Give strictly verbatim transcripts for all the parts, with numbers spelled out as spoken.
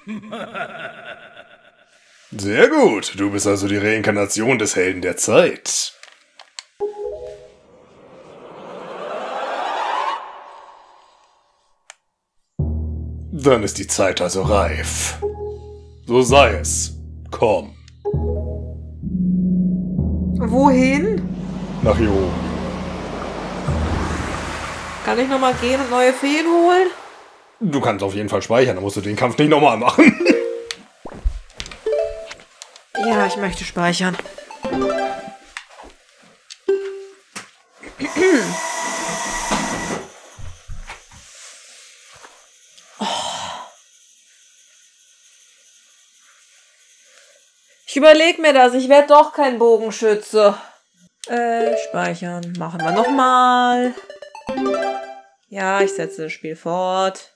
Sehr gut, du bist also die Reinkarnation des Helden der Zeit. Dann ist die Zeit also reif. So sei es. Komm. Wohin? Nach hier oben. Kann ich nochmal gehen und neue Feen holen? Du kannst auf jeden Fall speichern, dann musst du den Kampf nicht nochmal machen. Ja, ich möchte speichern. Ich überlege mir das, ich werde doch kein Bogenschütze. Äh, speichern. Machen wir nochmal. Ja, ich setze das Spiel fort.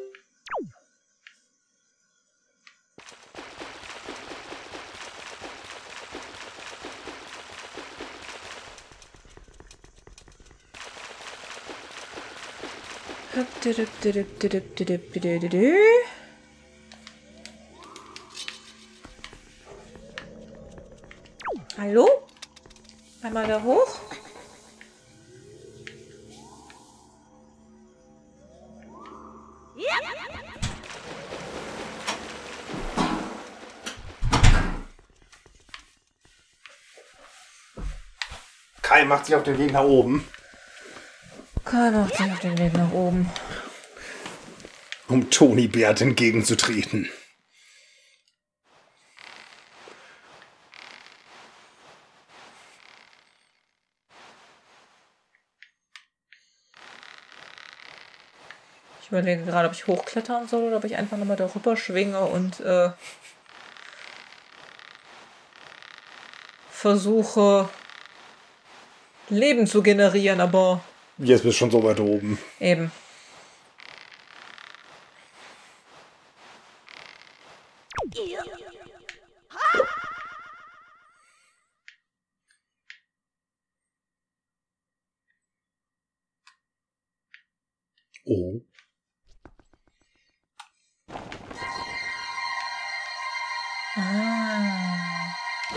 Hallo? Einmal da hoch. Kai macht sich auf den Weg nach oben. Kai macht sich auf den Weg nach oben. Um Toni Bert entgegenzutreten. Ich überlege gerade, ob ich hochklettern soll oder ob ich einfach nochmal darüber schwinge und äh, versuche, Leben zu generieren, aber... Jetzt bist du schon so weit oben. Eben. Oh. Ah.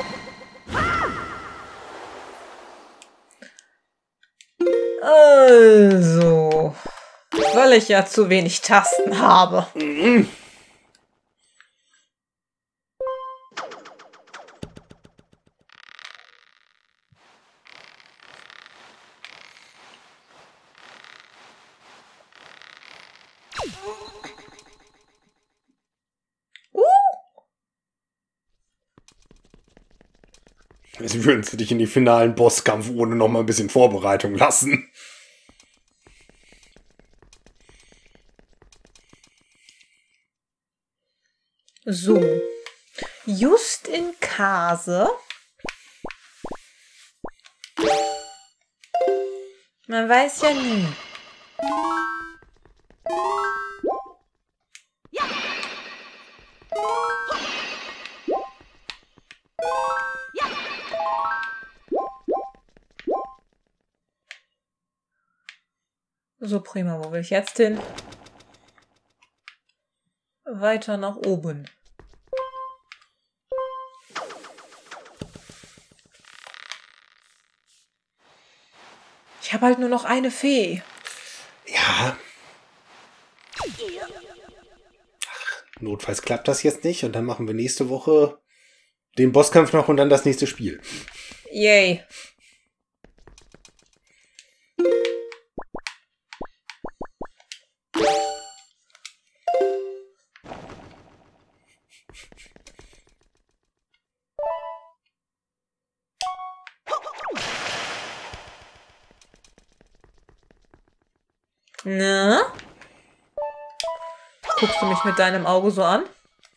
Also, weil ich ja zu wenig Tasten habe. Mhm. Jetzt würden sie dich in die finalen Bosskampf ohne noch mal ein bisschen Vorbereitung lassen. So. Just in Kase. Man weiß ja nie. So, prima. Wo will ich jetzt hin? Weiter nach oben. Ich habe halt nur noch eine Fee. Ja. Ach, notfalls klappt das jetzt nicht und dann machen wir nächste Woche den Bosskampf noch und dann das nächste Spiel. Yay. Na? Guckst du mich mit deinem Auge so an?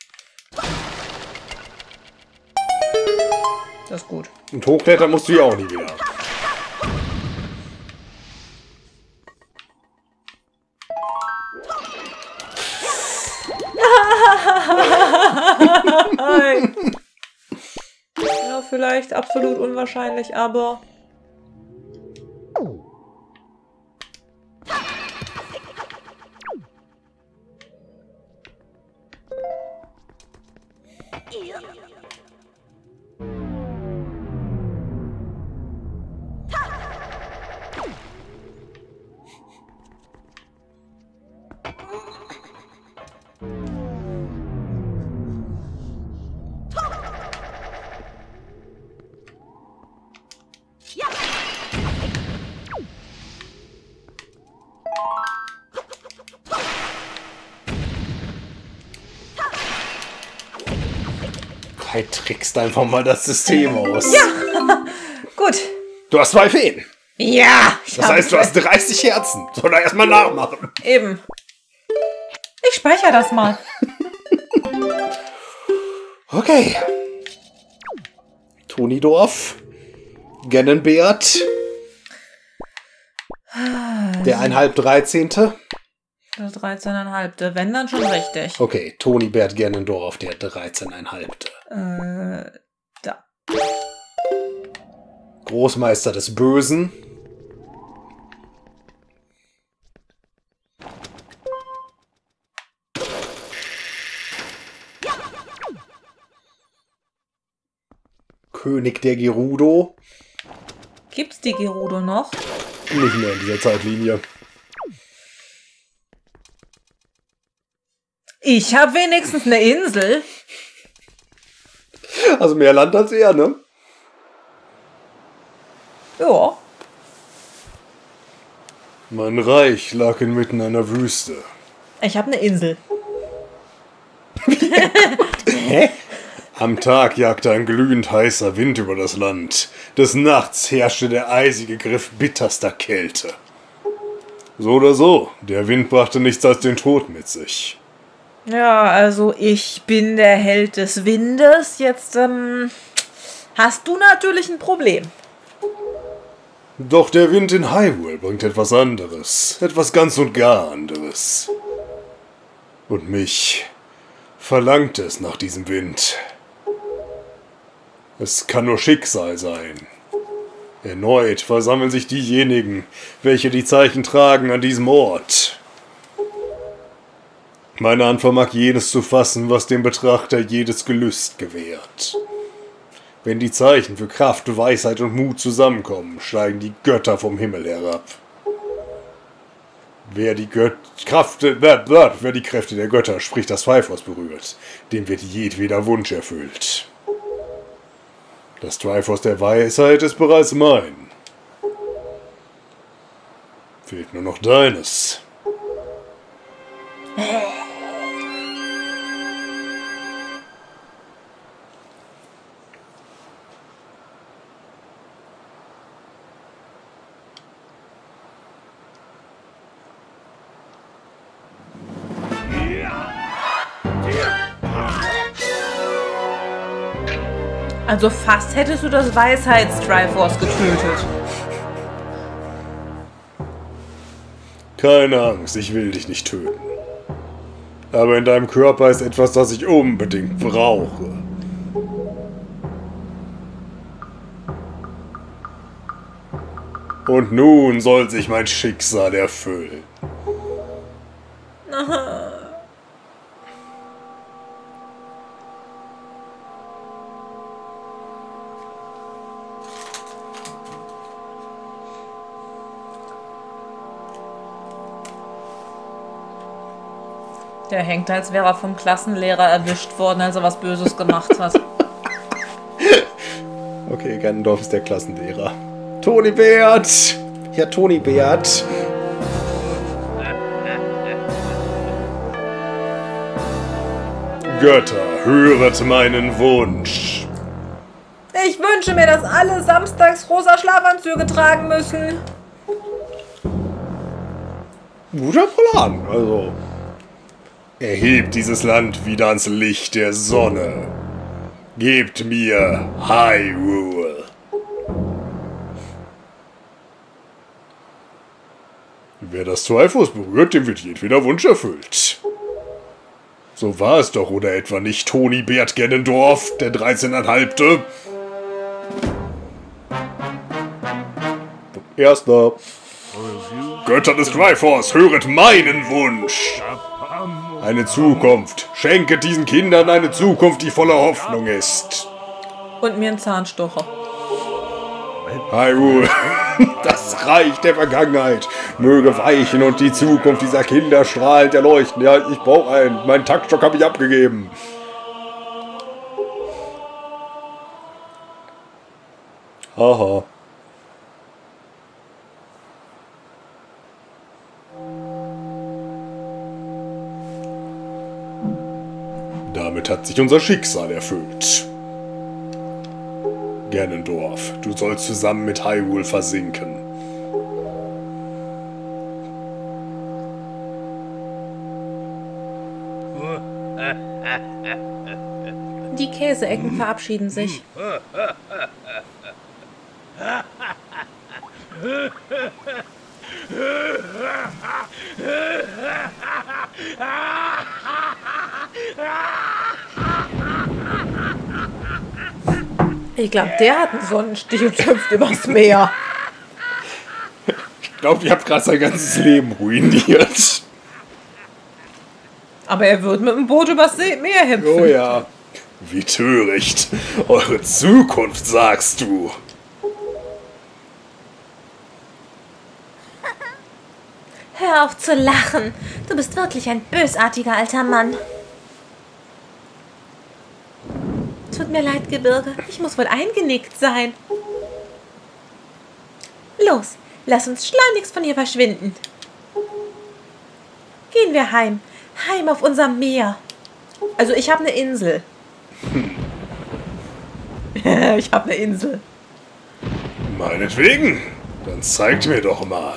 Das ist gut. Und hochklettern musst du ja auch nie wieder. Ja, vielleicht absolut unwahrscheinlich, aber... Kai trickst einfach mal das System aus. Ja, gut. Du hast zwei Feen. Ja. Das heißt, du hast dreißig Herzen. Soll er erstmal nachmachen. Eben. Ich speichere das mal. Okay. Tonidorf. Gennenbeert. Der einhalb Dreizehnte. Der dreizehneinhalbte. Wenn, dann schon richtig. Okay, Tonibert Gennendorf, der dreizehneinhalbte. Äh, da. Großmeister des Bösen. König der Gerudo. Gibt's die Gerudo noch? Nicht mehr in dieser Zeitlinie. Ich habe wenigstens eine Insel. Also mehr Land als er, ne? Ja. Mein Reich lag inmitten einer Wüste. Ich habe eine Insel. Hä? Am Tag jagte ein glühend heißer Wind über das Land. Des Nachts herrschte der eisige Griff bitterster Kälte. So oder so, der Wind brachte nichts als den Tod mit sich. Ja, also ich bin der Held des Windes. Jetzt ähm, hast du natürlich ein Problem. Doch der Wind in Hyrule bringt etwas anderes. Etwas ganz und gar anderes. Und mich verlangt es nach diesem Wind. Es kann nur Schicksal sein. Erneut versammeln sich diejenigen, welche die Zeichen tragen an diesem Ort. Meine Hand vermag jenes zu fassen, was dem Betrachter jedes Gelüst gewährt. Wenn die Zeichen für Kraft, Weisheit und Mut zusammenkommen, steigen die Götter vom Himmel herab. Wer die Gött Kraft, äh, äh, wer die Kräfte der Götter, sprich das Triforce, berührt, dem wird jedweder Wunsch erfüllt. Das Triforce der Weisheit ist bereits mein. Fehlt nur noch deines. Also fast hättest du das Weisheits-Triforce getötet. Keine Angst, ich will dich nicht töten. Aber in deinem Körper ist etwas, das ich unbedingt brauche. Und nun soll sich mein Schicksal erfüllen. Der hängt, als wäre er vom Klassenlehrer erwischt worden, als er was Böses gemacht hat. Okay, Ganondorf ist der Klassenlehrer. Tonibert! Ja, Tonibert. Götter, höret meinen Wunsch. Ich wünsche mir, dass alle samstags rosa Schlafanzüge tragen müssen. Guter Plan, also. Erhebt dieses Land wieder ans Licht der Sonne. Gebt mir Hyrule. Wer das Triforce berührt, dem wird jedweder Wunsch erfüllt. So war es doch, oder etwa nicht, Tonibert Gennendorf, der dreizehneinhalbte? Erster. Götter des Triforce, höret meinen Wunsch. Eine Zukunft, Schenke diesen Kindern eine Zukunft, die voller Hoffnung ist. Und mir einen Zahnstocher. Hyrule, das Reich der Vergangenheit möge weichen und die Zukunft dieser Kinder strahlend erleuchten. Ja, ich brauche einen. Meinen Taktstock habe ich abgegeben. Haha. Damit hat sich unser Schicksal erfüllt. Ganondorf, du sollst zusammen mit Hyrule versinken. Die Käseecken verabschieden sich. Ich glaube, der hat einen Sonnenstich und hüpft übers Meer. Ich glaube, ihr habt gerade sein ganzes Leben ruiniert. Aber er wird mit dem Boot übers See Meer hüpfen. Oh ja. Wie töricht. Eure Zukunft, sagst du. Hör auf zu lachen. Du bist wirklich ein bösartiger alter Mann. Tut mir leid, Gebirge. Ich muss wohl eingenickt sein. Los, lass uns schleunigst von hier verschwinden. Gehen wir heim. Heim auf unser Meer. Also ich habe eine Insel. Ich habe eine Insel. Meinetwegen. Dann zeigt mir doch mal.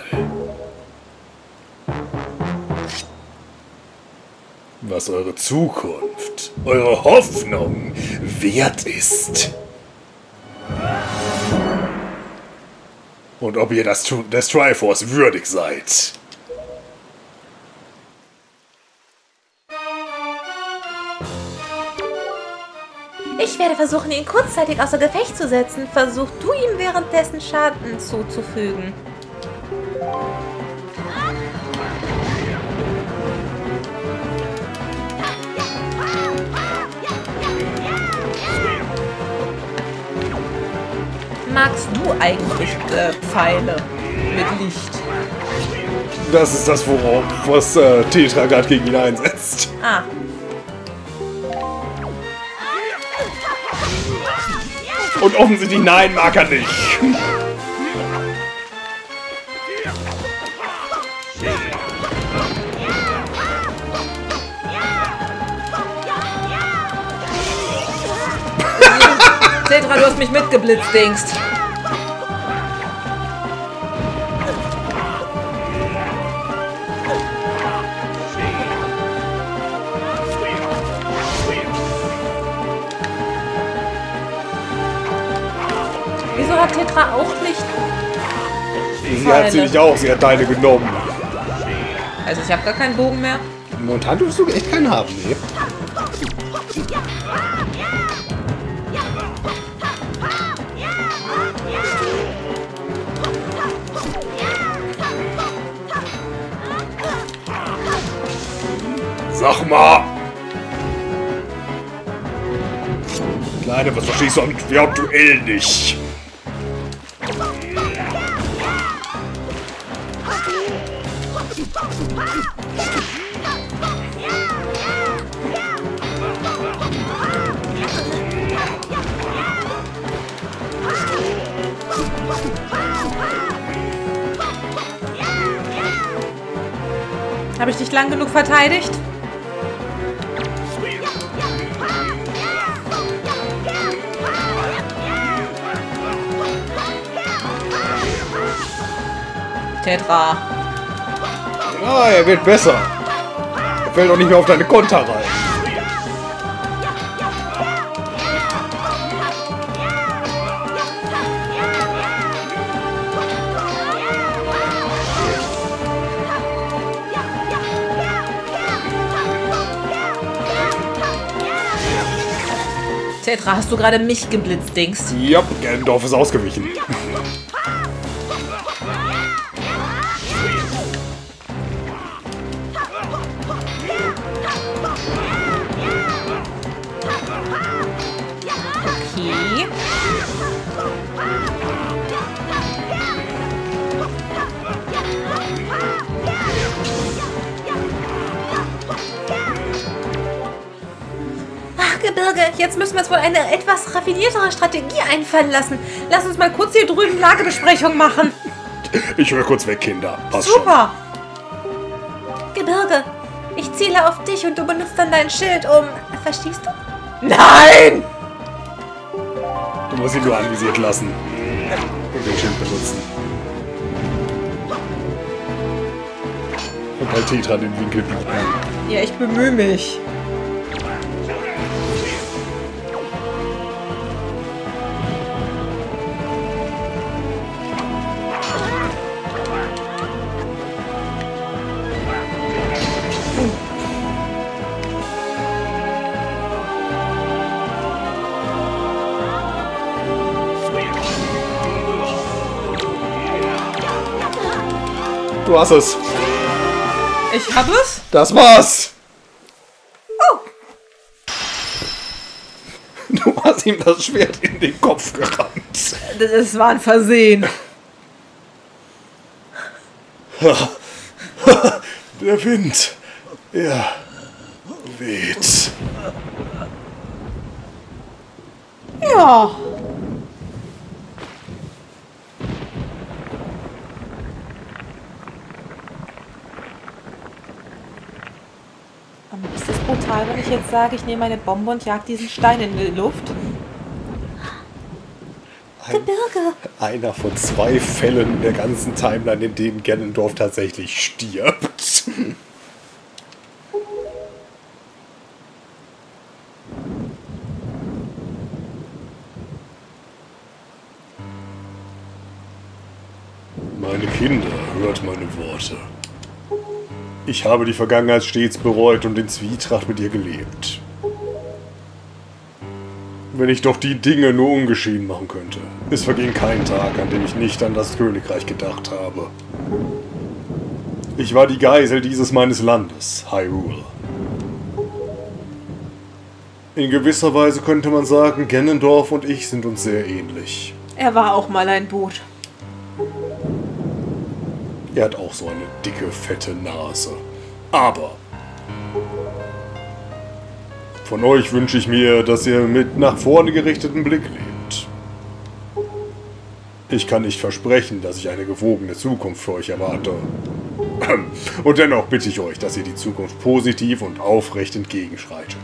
Was eure Zukunft, eure Hoffnung wert ist. Und ob ihr das des Triforce würdig seid. Ich werde versuchen, ihn kurzzeitig außer Gefecht zu setzen. Versuch du ihm währenddessen Schaden zuzufügen. Magst du eigentlich äh, Pfeile mit Licht? Das ist das, worauf was äh, Tetra gerade gegen ihn einsetzt. Ah. Und offensichtlich nein, mag er nicht. Tetra, du hast mich mitgeblitzt, Dingst. Wieso hat Tetra auch Licht? Sie hat sie nicht auch, sie hat deine genommen. Also ich habe gar keinen Bogen mehr. Momentan dürfst du echt keinen haben, nee. Sag mal! Kleine, was verstehst du am, ja, am Duell nicht? Habe ich dich lang genug verteidigt? Tetra. Ja, er wird besser. Er fällt doch nicht mehr auf deine Konter rein. Tetra, hast du gerade mich geblitzt, Dings? Ja, Ganondorf ist ausgewichen. Ach, Gebirge, jetzt müssen wir uns wohl eine etwas raffiniertere Strategie einfallen lassen. Lass uns mal kurz hier drüben Lagebesprechung machen. Ich höre kurz weg, Kinder. Passt Super. Schon. Gebirge, ich ziele auf dich und du benutzt dann dein Schild, um... Verstehst du? Nein! Du musst ihn nur anvisiert lassen. Und den Schild benutzen. Und bei Tetra den Winkel bieten. Ja, ich bemühe mich. Du hast es. Ich hab es? Das war's. Oh. Du hast ihm das Schwert in den Kopf gerammt. Das, das war ein Versehen. Der Wind. Er weht. Ja. Ist das brutal, wenn ich jetzt sage, ich nehme eine Bombe und jag diesen Stein in die Luft? Ein, Gebirge. einer von zwei Fällen in der ganzen Timeline, in denen Ganondorf tatsächlich stirbt. Meine Kinder, hört meine Worte. Ich habe die Vergangenheit stets bereut und in Zwietracht mit ihr gelebt. Wenn ich doch die Dinge nur ungeschehen machen könnte. Es verging kein Tag, an dem ich nicht an das Königreich gedacht habe. Ich war die Geisel dieses meines Landes, Hyrule. In gewisser Weise könnte man sagen, Ganondorf und ich sind uns sehr ähnlich. Er war auch mal ein Boot. Er hat auch so eine dicke, fette Nase. Aber von euch wünsche ich mir, dass ihr mit nach vorne gerichteten Blick lebt. Ich kann nicht versprechen, dass ich eine gewogene Zukunft für euch erwarte. Und dennoch bitte ich euch, dass ihr die Zukunft positiv und aufrecht entgegenschreitet.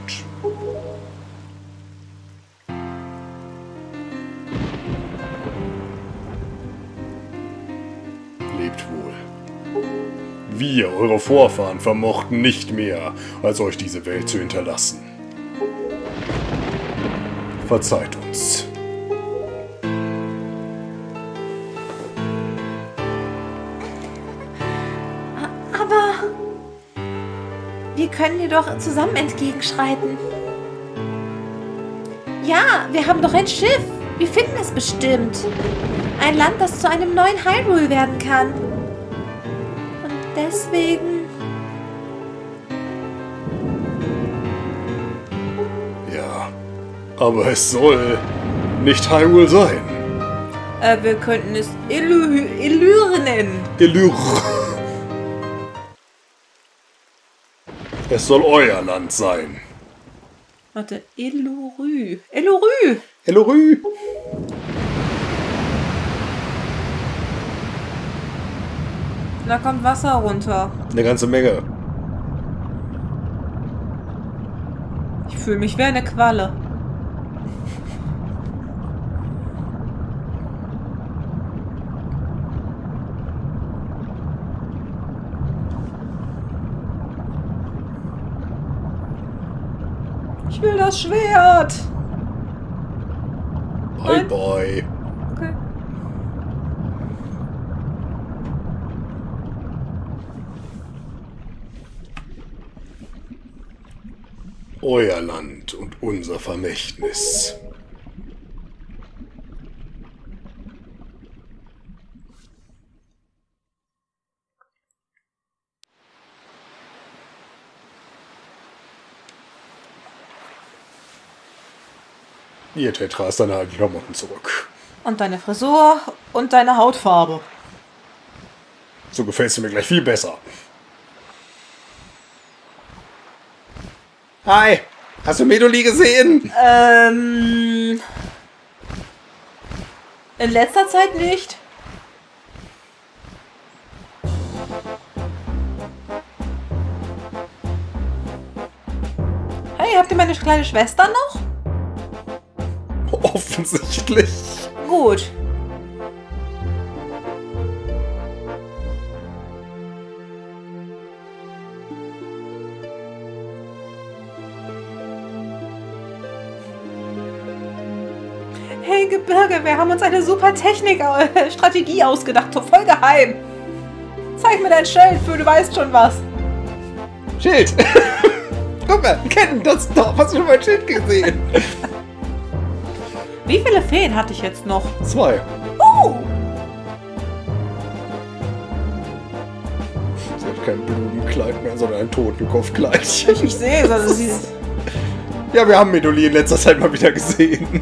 Lebt wohl. Wir, eure Vorfahren, vermochten nicht mehr, als euch diese Welt zu hinterlassen. Verzeiht uns. Aber wir können dir doch zusammen entgegenschreiten. Ja, wir haben doch ein Schiff. Wir finden es bestimmt. Ein Land, das zu einem neuen Hyrule werden kann. Und deswegen... Ja, aber es soll nicht Hyrule sein. Äh, wir könnten es Illü Illyr nennen. Illyr. Es soll euer Land sein. Warte, Elurü. Elurü! Elurü! Da kommt Wasser runter. Eine ganze Menge. Ich fühle mich wie eine Qualle. Ich will das Schwert. Bye Nein. bye. Okay. Euer Land und unser Vermächtnis. Ihr Tetra ist deine alten Klamotten zurück. Und deine Frisur und deine Hautfarbe. So gefällst du mir gleich viel besser. Hi! Hast du Medoli gesehen? Ähm. In letzter Zeit nicht. Hey, habt ihr meine kleine Schwester noch? Offensichtlich. Gut. Hey Gebirge, wir haben uns eine super Technik, äh, Strategie ausgedacht, voll geheim. Zeig mir dein Schild, für du weißt schon was. Schild. Guck mal, Ken, das doch. Hast du schon mein Schild gesehen? Wie viele Feen hatte ich jetzt noch? Zwei. Oh! Sie hat kein Blumenkleid mehr, sondern ein Totenkopfkleid. Ich, ich sehe, sondern sie ist... Ja, wir haben Medoli in letzter Zeit mal wieder gesehen.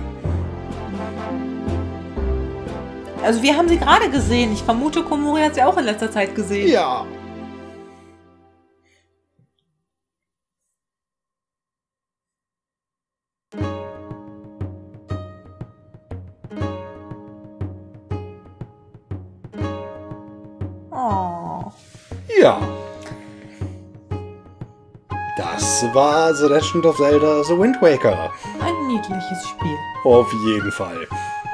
Also wir haben sie gerade gesehen. Ich vermute, Komori hat sie auch in letzter Zeit gesehen. Ja. Oh. Ja. Das war The Legend of Zelda The Wind Waker. Ein niedliches Spiel. Auf jeden Fall.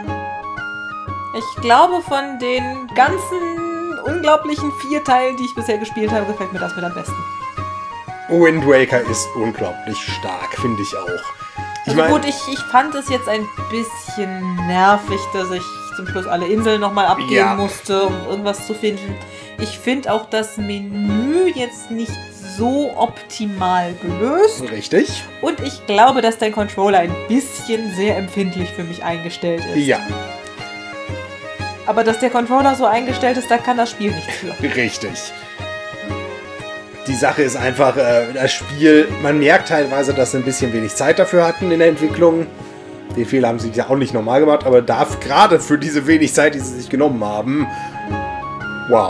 Ich glaube, von den ganzen unglaublichen vier Teilen, die ich bisher gespielt habe, gefällt mir das mit am besten. Wind Waker ist unglaublich stark, finde ich auch. Ich Also mein, gut, ich, ich fand es jetzt ein bisschen nervig, dass ich zum Schluss alle Inseln nochmal abgeben Ja. musste, um irgendwas zu finden. Ich finde auch das Menü jetzt nicht so optimal gelöst. richtig? Und ich glaube, dass der Controller ein bisschen sehr empfindlich für mich eingestellt ist. Ja, Aber dass der Controller so eingestellt ist, da kann das Spiel nichts für. richtig. Die Sache ist einfach, äh, das Spiel, man merkt teilweise, dass sie ein bisschen wenig Zeit dafür hatten in der Entwicklung. Den Fehler haben sie ja auch nicht normal gemacht, aber darf gerade für diese wenig Zeit, die sie sich genommen haben, wow.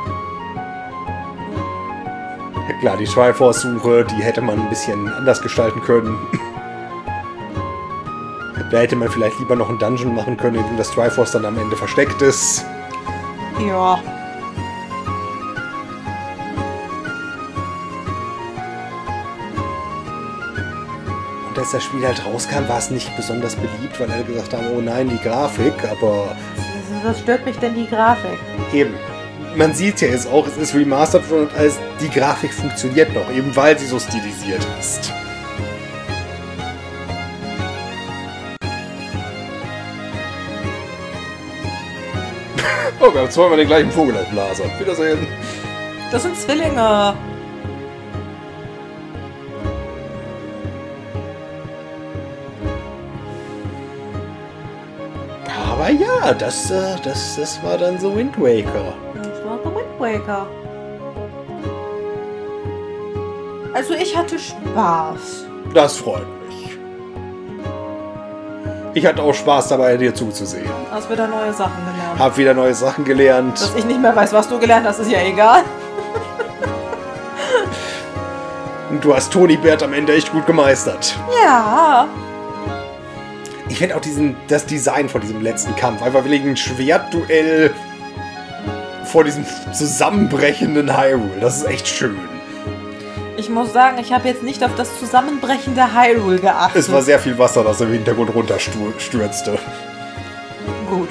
Ja, klar, die Triforce-Suche, die hätte man ein bisschen anders gestalten können. Da hätte man vielleicht lieber noch einen Dungeon machen können, in dem das Triforce dann am Ende versteckt ist. Ja. Und als das Spiel halt rauskam, war es nicht besonders beliebt, weil alle gesagt haben, oh nein, die Grafik, aber Was stört mich denn die Grafik? eben. Man sieht ja jetzt auch, es ist remastered und als die Grafik funktioniert noch, eben weil sie so stilisiert ist. Oh, wir haben zweimal den gleichen Vogel als Blaser. Wiedersehen. Das sind Zwillinge. Aber ja, das, äh, das, das war dann so Wind Waker. Das war der Wind Waker. Also ich hatte Spaß. Das freut mich. Ich hatte auch Spaß dabei, dir zuzusehen. Du hast wieder neue Sachen gelernt. Hab wieder neue Sachen gelernt. Dass ich nicht mehr weiß, was du gelernt hast, ist ja egal. Und du hast Toni Bert am Ende echt gut gemeistert. Ja. Ich finde auch diesen, das Design von diesem letzten Kampf, einfach wegen ein Schwertduell vor diesem zusammenbrechenden Hyrule. Das ist echt schön. Ich muss sagen, ich habe jetzt nicht auf das zusammenbrechende Hyrule geachtet. Es war sehr viel Wasser, das im Hintergrund runterstürzte. gut.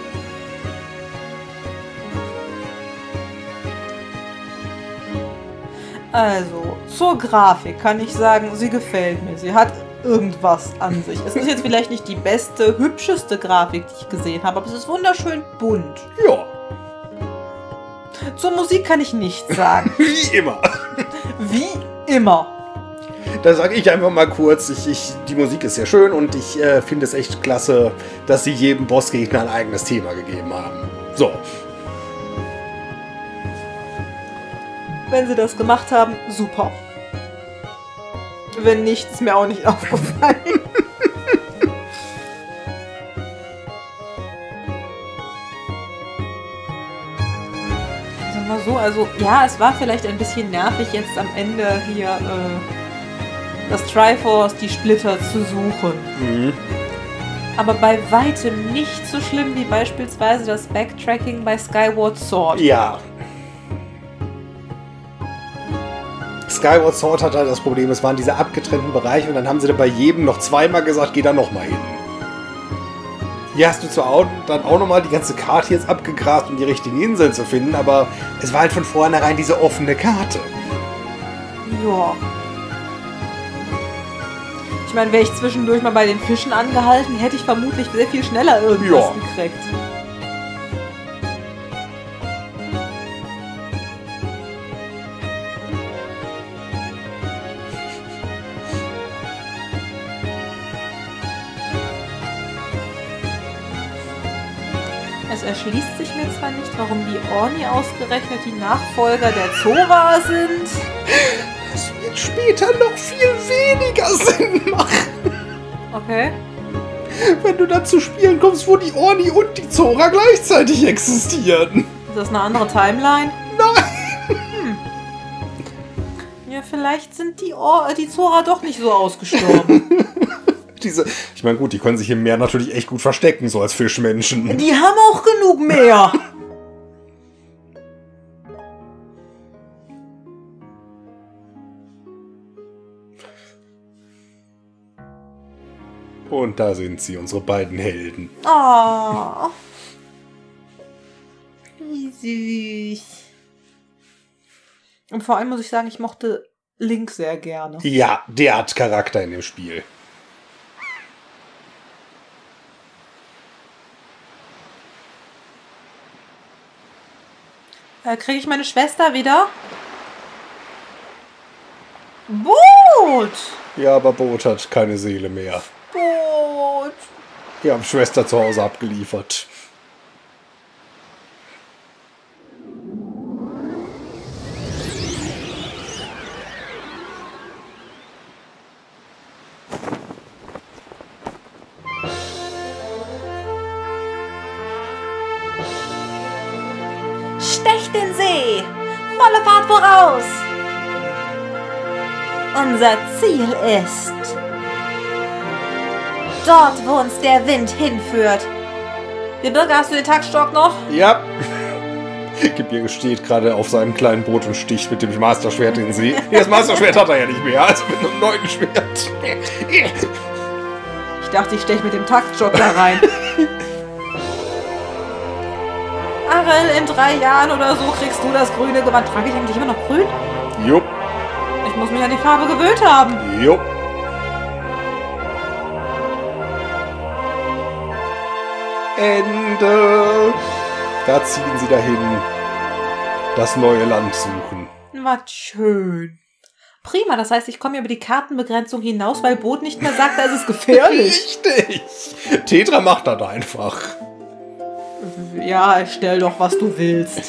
Also, zur Grafik kann ich sagen, sie gefällt mir. Sie hat irgendwas an sich. Es ist jetzt vielleicht nicht die beste, hübscheste Grafik, die ich gesehen habe, aber es ist wunderschön bunt. Ja, Zur Musik kann ich nichts sagen. wie immer. Wie immer. Da sage ich einfach mal kurz, ich, ich, die Musik ist sehr schön und ich äh, finde es echt klasse, dass sie jedem Bossgegner ein eigenes Thema gegeben haben. So. Wenn sie das gemacht haben, super. Wenn nicht, ist mir auch nicht aufgefallen. Sag mal so, also ja, es war vielleicht ein bisschen nervig jetzt am Ende hier äh, das Triforce die Splitter zu suchen. Mhm. Aber bei weitem nicht so schlimm wie beispielsweise das Backtracking bei Skyward Sword. Ja. Skyward Sword hat halt das Problem, es waren diese abgetrennten Bereiche und dann haben sie da bei jedem noch zweimal gesagt, geh da nochmal hin. Hier hast du zwar auch, dann auch nochmal die ganze Karte jetzt abgegrast, um die richtigen Inseln zu finden, aber es war halt von vornherein diese offene Karte. Ja. Ich meine, wäre ich zwischendurch mal bei den Fischen angehalten, hätte ich vermutlich sehr viel schneller irgendwas Ja. gekriegt. Es erschließt sich mir zwar nicht, warum die Orni ausgerechnet die Nachfolger der Zora sind. Das wird später noch viel weniger Sinn machen. Okay. Wenn du dann zu Spielen kommst, wo die Orni und die Zora gleichzeitig existieren. Ist das eine andere Timeline? Nein! Hm. Ja, vielleicht sind die, Or die Zora doch nicht so ausgestorben. Diese, ich meine, gut, die können sich im Meer natürlich echt gut verstecken, so als Fischmenschen. Die haben auch genug Meer. Und da sind sie, unsere beiden Helden. Oh. Wie süß. Und vor allem muss ich sagen, ich mochte Link sehr gerne. Ja, der hat Charakter in dem Spiel. Äh, Kriege ich meine Schwester wieder? Boot! Ja, aber Boot hat keine Seele mehr. Boot! Wir haben Schwester zu Hause abgeliefert. Stecht den See! Volle Fahrt voraus! Unser Ziel ist... dort, wo uns der Wind hinführt. Gebirge, hast du den Taktstock noch? Ja. Gebirge steht gerade auf seinem kleinen Boot und sticht mit dem Masterschwert in den See. Das Masterschwert hat er ja nicht mehr, also mit einem neuen Schwert. Ich dachte, ich steche mit dem Taktstock da rein. Arel, in drei Jahren oder so kriegst du das grüne Gewand. Trage ich eigentlich immer noch grün? Jupp, Ich muss mich an die Farbe gewöhnt haben. jupp. Ende. Da ziehen sie dahin. Das neue Land suchen. Was schön. Prima, das heißt, ich komme über die Kartenbegrenzung hinaus, weil Boot nicht mehr sagt, da ist es gefährlich. Richtig. Tetra macht das einfach. Ja, stell doch, was du willst.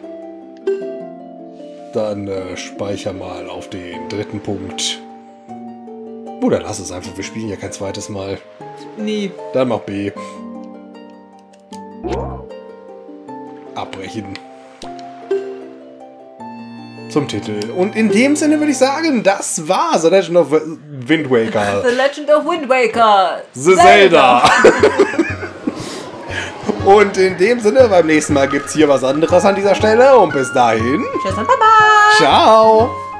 Dann äh, speicher mal auf den dritten Punkt. Oder lass es einfach, wir spielen ja kein zweites Mal. Nie. Dann mach B. Abbrechen. Zum Titel. Und in dem Sinne würde ich sagen, das war The Legend of Wind Waker. The Legend of Wind Waker. The Zelda. Und in dem Sinne, beim nächsten Mal gibt es hier was anderes an dieser Stelle. Und bis dahin. Tschüss und Baba. Ciao.